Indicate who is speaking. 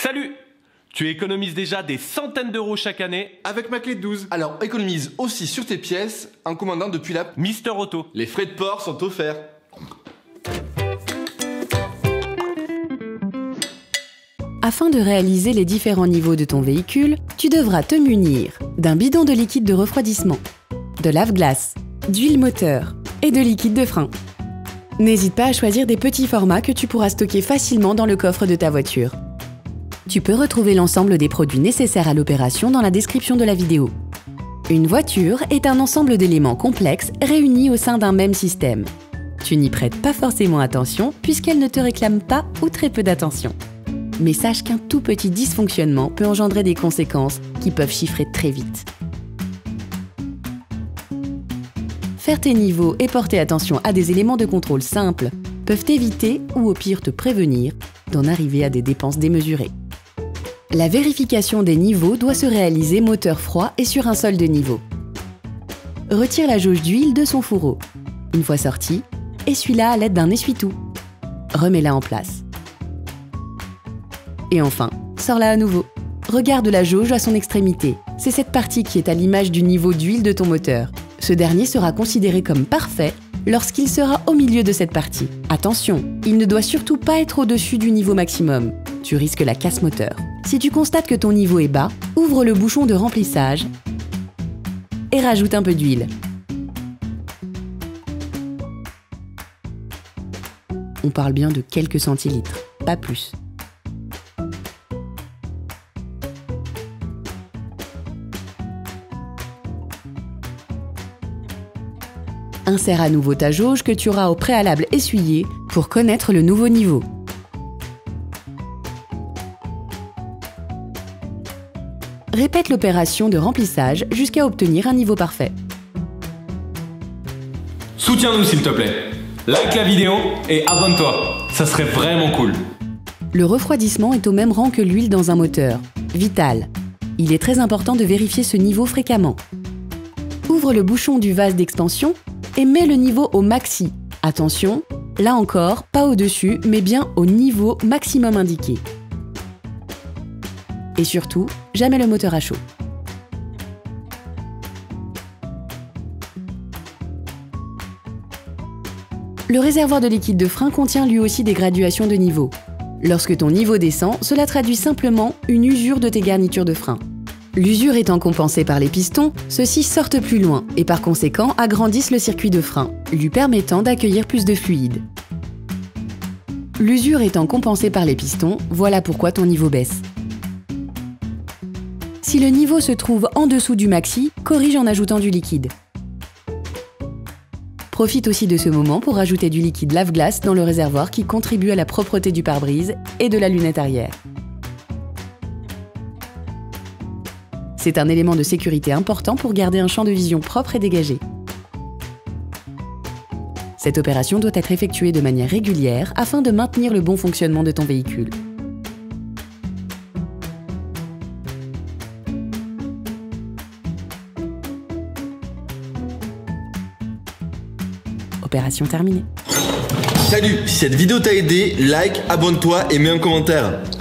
Speaker 1: Salut! Tu économises déjà des centaines d'euros chaque année
Speaker 2: avec ma clé de 12. Alors économise aussi sur tes pièces en commandant depuis l'app
Speaker 1: Mister Auto.
Speaker 2: Les frais de port sont offerts.
Speaker 3: Afin de réaliser les différents niveaux de ton véhicule, tu devras te munir d'un bidon de liquide de refroidissement, de lave-glace, d'huile moteur et de liquide de frein. N'hésite pas à choisir des petits formats que tu pourras stocker facilement dans le coffre de ta voiture. Tu peux retrouver l'ensemble des produits nécessaires à l'opération dans la description de la vidéo. Une voiture est un ensemble d'éléments complexes réunis au sein d'un même système. Tu n'y prêtes pas forcément attention puisqu'elle ne te réclame pas ou très peu d'attention. Mais sache qu'un tout petit dysfonctionnement peut engendrer des conséquences qui peuvent chiffrer très vite. Faire tes niveaux et porter attention à des éléments de contrôle simples peuvent éviter ou au pire te prévenir d'en arriver à des dépenses démesurées. La vérification des niveaux doit se réaliser moteur froid et sur un seul de niveau. Retire la jauge d'huile de son fourreau. Une fois sortie, essuie-la à l'aide d'un essuie-tout. Remets-la en place. Et enfin, sors-la à nouveau. Regarde la jauge à son extrémité. C'est cette partie qui est à l'image du niveau d'huile de ton moteur. Ce dernier sera considéré comme parfait lorsqu'il sera au milieu de cette partie. Attention, il ne doit surtout pas être au-dessus du niveau maximum. Tu risques la casse moteur. Si tu constates que ton niveau est bas, ouvre le bouchon de remplissage et rajoute un peu d'huile. On parle bien de quelques centilitres, pas plus. Insère à nouveau ta jauge que tu auras au préalable essuyée pour connaître le nouveau niveau. Répète l'opération de remplissage jusqu'à obtenir un niveau parfait.
Speaker 1: Soutiens-nous s'il te plaît. Like la vidéo et abonne-toi. Ça serait vraiment cool.
Speaker 3: Le refroidissement est au même rang que l'huile dans un moteur. Vital. Il est très important de vérifier ce niveau fréquemment. Ouvre le bouchon du vase d'expansion et mets le niveau au maxi. Attention, là encore, pas au-dessus, mais bien au niveau maximum indiqué. Et surtout, jamais le moteur à chaud. Le réservoir de liquide de frein contient lui aussi des graduations de niveau. Lorsque ton niveau descend, cela traduit simplement une usure de tes garnitures de frein. L'usure étant compensée par les pistons, ceux-ci sortent plus loin et par conséquent agrandissent le circuit de frein, lui permettant d'accueillir plus de fluide. L'usure étant compensée par les pistons, voilà pourquoi ton niveau baisse. Si le niveau se trouve en dessous du maxi, corrige en ajoutant du liquide. Profite aussi de ce moment pour ajouter du liquide lave-glace dans le réservoir qui contribue à la propreté du pare-brise et de la lunette arrière. C'est un élément de sécurité important pour garder un champ de vision propre et dégagé. Cette opération doit être effectuée de manière régulière afin de maintenir le bon fonctionnement de ton véhicule. Opération terminée.
Speaker 2: Salut, si cette vidéo t'a aidé, like, abonne-toi et mets un commentaire.